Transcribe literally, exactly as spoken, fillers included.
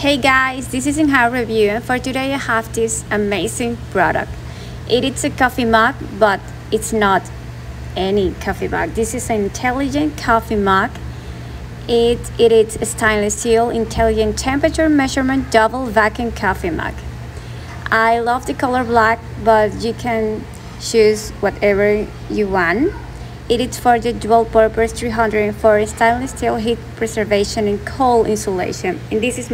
Hey guys, this is TOUGHM Review, and for today I have this amazing product. It is a coffee mug, but it's not any coffee mug. This is an intelligent coffee mug. It, it is a stainless steel intelligent temperature measurement double vacuum coffee mug. I love the color black, but you can choose whatever you want. It is for the dual purpose three hundred four stainless steel heat preservation and cold insulation. And this is my